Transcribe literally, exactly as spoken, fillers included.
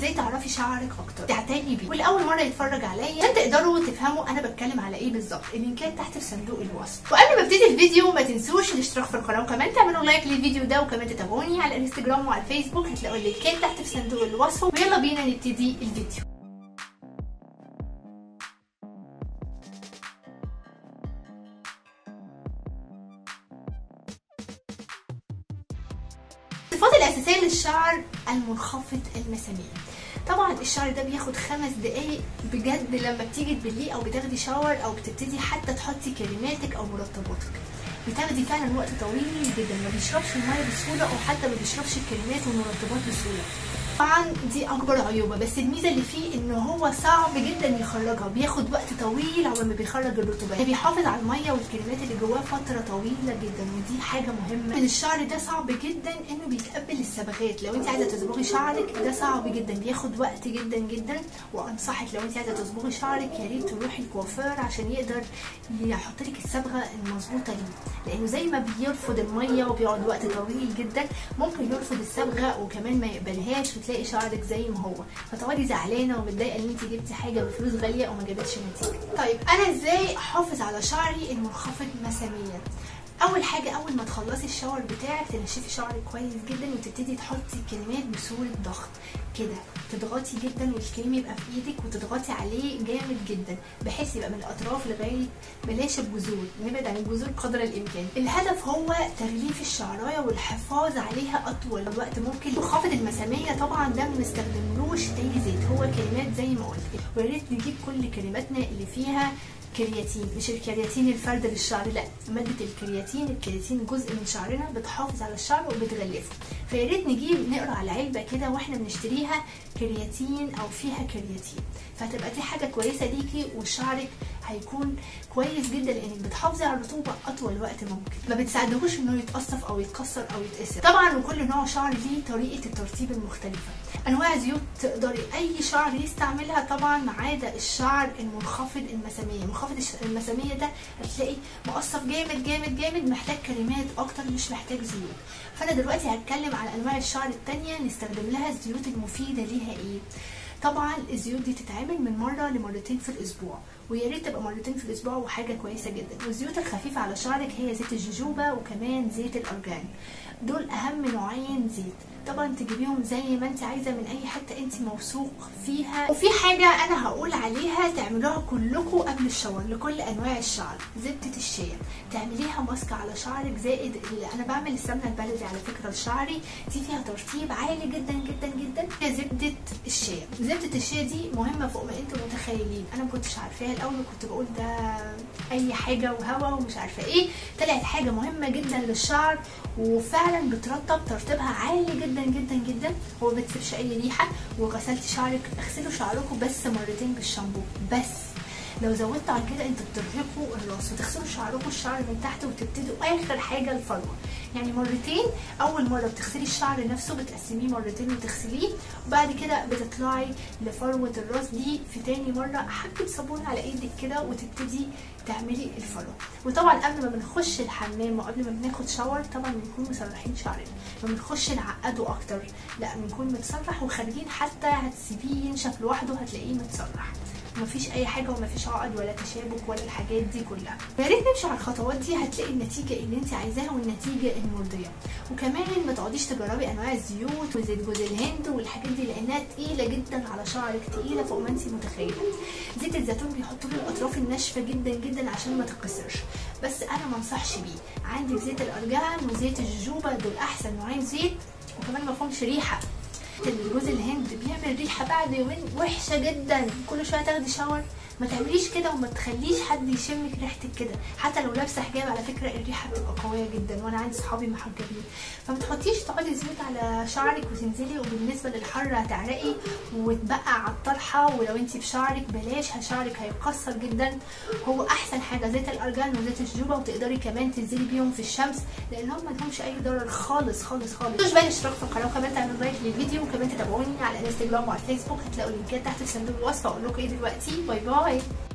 ازاي تعرفي شعرك اكتر تعتني بيه. والاول مره يتفرج عليا عشان تقدروا تفهموا انا بتكلم على ايه بالظبط، اللينكات تحت في صندوق الوصف. وقبل ما ابتدي الفيديو ما تنسوش الاشتراك في القناه وكمان تعملوا لايك للفيديو ده، وكمان تتابعوني على الانستجرام وعلى الفيسبوك، هتلاقوا اللينكات تحت في صندوق الوصف. ويلا بينا نبتدي الفيديو. الصفات الاساسيه للشعر المنخفض المسامير. طبعا الشعر ده بياخد خمس دقايق بجد لما بتيجي تبليه او بتاخدي شاور او بتبتدي حتى تحطي كريماتك او مرطباتك، بتاخدي فعلا وقت طويل جدا، ما بيشربش الميه بسهوله او حتى ما بيشربش الكريمات والمرطبات بسهوله. طبعا دي اكبر عيوبه، بس الميزه اللي فيه ان هو صعب جدا يخرجها، بياخد وقت طويل على ما بيخرج الرطوبات، بيحافظ على الميه والكريمات اللي جواه فتره طويله جدا، ودي حاجه مهمه. من الشعر ده صعب جدا انه بيتقبل الصبغات، لو انت عايزه تصبغي شعرك ده صعب جدا، بياخد وقت جدا جدا. وانصحك لو انت عايزه تصبغي شعرك يا ريت تروحي الكوافير عشان يقدر يحط لك الصبغه المظبوطه ليه، لانه زي ما بيرفض الميه وبيقعد وقت طويل جدا ممكن يرفض الصبغه وكمان ما يقبلهاش، تلاقي شعرك زي ما هو، فتقعدي زعلانه ومتضايقه ان انت جبتي حاجه بفلوس غاليه او ما جابتش نتيجه. طيب انا ازاي احافظ على شعري المنخفض مساميا؟ اول حاجه اول ما تخلصي الشاور بتاعك تنشفي شعرك كويس جدا وتبتدي تحطي كريمات بصوره ضغط كده، تضغطي جدا والكريم يبقى في ايدك وتضغطي عليه جامد جدا بحيث يبقى من الاطراف لغايه، بلاش الجذور، نبعد عن الجذور قدر الامكان. الهدف هو تغليف الشعرايه والحفاظ عليها اطول وقت ممكن. منخفض المساميه طبعا ده ما بنستخدملوش اي زيت، هو كريمات زي ما قلت، ويا ريت نجيب كل كريماتنا اللي فيها كرياتين، مش الكرياتين الفرد للشعر، لا، ماده الكرياتين. الكرياتين جزء من شعرنا بتحافظ على الشعر وبتغلفه، فيا ريت نجيب نقرا على العلبه كده واحنا بنشتريها كرياتين او فيها كرياتين، فهتبقى دي حاجه كويسه ليكي وشعرك هيكون كويس جدا لانك بتحافظي على الرطوبه اطول وقت ممكن، ما بتساعدهوش انه يتقصف او يتكسر او يتقسم. طبعا وكل نوع شعر ليه طريقه الترطيب المختلفه، انواع زيوت تقدري اي شعر يستعملها طبعا ما عدا الشعر المنخفض المساميه. منخفض المساميه ده هتلاقي مقصف جامد جامد جامد، محتاج كريمات اكتر مش محتاج زيوت. فانا دلوقتي هتكلم على انواع الشعر التانيه نستخدم لها الزيوت المفيده ليها ايه. طبعا الزيوت دي تتعمل من مره لمرتين في الاسبوع، ويا ريت تبقى مرتين في الاسبوع وحاجه كويسه جدا. والزيوت الخفيفه على شعرك هي زيت الجوجوبا وكمان زيت الارجان، دول اهم نوعين زيت. طبعا تجيبيهم زي ما انت عايزه من اي حته انت موثوق فيها. وفي حاجه انا هقول عليها تعملوها كلكم قبل الشاور لكل انواع الشعر، زبده الشيا، تعمليها ماسك على شعرك. زائد اللي انا بعمل السمنه البلدي على فكره لشعري، دي فيها ترطيب عالي جدا جدا جدا. هي زبده الشيا، زبده الشيا دي مهمه فوق ما انتم متخيلين. انا ما كنتش عارفاها الاول وكنت بقول ده اي حاجه وهوا ومش عارفه ايه، طلعت حاجه مهمه جدا للشعر وفعلا بترطب ترطيبها عالي جدا جدا جدا، وما بتسيبش اي ريحه. وغسلتي شعرك، اغسلوا شعركم بس مرتين بالشامبو بس، لو زودت عن كده انتوا بترهقوا الراس. وتغسلوا شعركم الشعر من تحت وتبتدوا اخر حاجه الفروه، يعني مرتين. اول مره بتغسلي الشعر نفسه بتقسميه مرتين وتغسليه، وبعد كده بتطلعي لفروه الراس دي في تاني مره حبه صابون على ايدك كده وتبتدي تعملي الفروه. وطبعا قبل ما بنخش الحمام وقبل ما بناخد شاور طبعا بنكون مسرحين شعرنا، ما بنخش نعقده اكتر، لا بنكون متسرح وخارجين حتى هتسيبيه ينشف لوحده هتلاقيه متسرح، مفيش اي حاجه ومفيش عقد ولا تشابك ولا الحاجات دي كلها. يا ريت نمشي على الخطوات دي هتلاقي النتيجه اللي انت عايزاها والنتيجه المرضيه. وكمان ما تقعديش تجربي انواع الزيوت وزيت جوز الهند والحاجات دي لانها تقيله جدا على شعرك، تقيله فوق ما انت متخيله. زيت الزيتون بيحطوا له الاطراف الناشفه جدا جدا عشان ما تتكسرش، بس انا ما انصحش بيه. عندك زيت الارجان وزيت الجوجوبا، دول احسن نوعين زيت وكمان ما فيهمش ريحه. جوز الهند بيعمل ريحه بعد يومين وحشه جدا، كل شويه تاخدي شاور. ما تعمليش كده وما تخليش حد يشمك ريحتك كده، حتى لو لابسه حجاب على فكره الريحه بتبقى قويه جدا، وانا عندي صحابي محجبين. فما تحطيش تقعدي زيوت على شعرك وتنزلي، وبالنسبه للحر هتعرقي وتبقع على الطرحه، ولو انت بشعرك بلاش شعرك هيتكسر جدا. هو احسن حاجه زيت الارجان وزيت الجوجوبا، وتقدري كمان تنزلي بيهم في الشمس لانهم ما لهمش اي ضرر خالص خالص خالص. مش بقى الاشتراك في القناه وكمان تعملوا لايك للفيديو، وكمان تتابعوني على الانستجرام وعلى الفيسبوك، هتلاقوا اللينكات تحت في صندوق الوصف. اقول لكم ايه دلوقتي؟ باي باي.